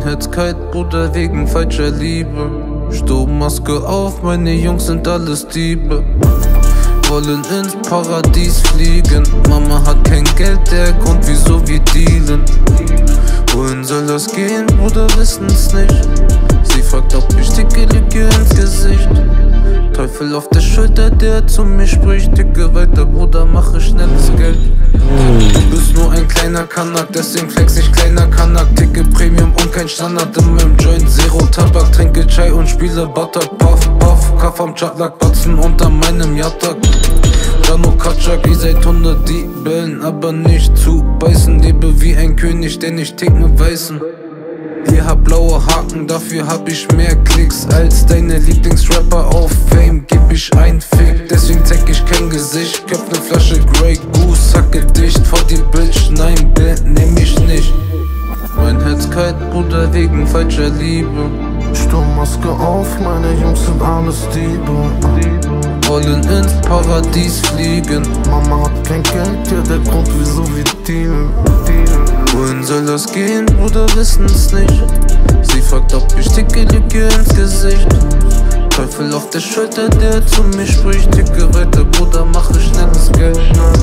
Herz kalt, Bruder, wegen falscher Liebe. Sturmmaske auf, meine Jungs sind alles Diebe. Wollen ins Paradies fliegen. Mama hat kein Geld, der Grund, wieso wir dealen. Wohin soll das gehen, Bruder, wissen's nicht. Sie fragt, ob ich dicke Lücke ins Gesicht. Teufel auf der Schulter, der zu mir spricht. Dicke weiter, Bruder, mache schnelles Geld. Du bist nur ein kleiner Kanak, deswegen flex ich kleiner Kanak. Dicke Premium und kein Standard in meinem Joint. Zero Tabak, trinke Chai und spiele Batak. Puff, puff, Kaff am Chatlak, Batzen unter meinem Yatak. Jano Kaczak, ihr seid Hunde, die bellen, aber nicht zu beißen. Lebe wie ein König, der nicht tickt mit Weißen. Ihr habt blaue Haken, dafür hab ich mehr Klicks als deine Lieblingsrapper auf Fame. Gib ich ein Fick, deswegen zeig ich kein Gesicht. Köpf ne Flasche Grey Goose, hacke dicht vor die Bitch. Nein, nehm ich nicht. Mein Herz kalt, Bruder, wegen falscher Liebe. Sturmmaske auf, meine Jungs sind alles Diebe. Wollen ins Paradies fliegen. Mama hat kein Geld, ja der Grund, wieso wir dealen. Wohin soll das gehen, Bruder, wissen's nicht. Sie fragt, ob ich dicke Lücke ins Gesicht. Teufel auf der Schulter, der zu mir spricht. Dicke weiter, Bruder, mache schnelles Geld.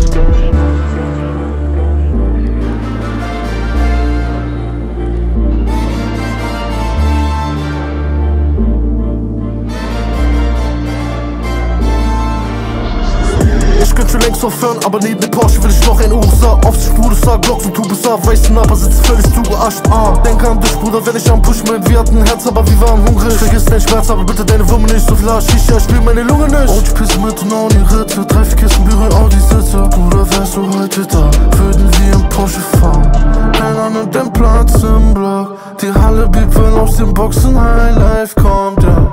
Ich könnte schon längst aufhören, aber neben dem Porsche will ich noch ein Ursa. Auf die Spur, sag Glocks und Tubesa, weißen aber sitzt völlig zugeascht. Denke an dich, Bruder, wenn ich am Push bin. Wir hatten ein Herz, aber wir waren hungrig. Vergiss deinen Schmerz, aber bitte deine Würmer nicht so viel Shisha, spiel meine Lunge nicht. Und ich pisse mit und auch die Ritte. 3, 4 Kisten Büro, Audi Sitze. Bruder, wärst du heute da, würden wir im Porsche fahren. Keiner nimmt den Platz im Block. Die Halle biegt, wenn aus den Boxen Highlife kommt, ja.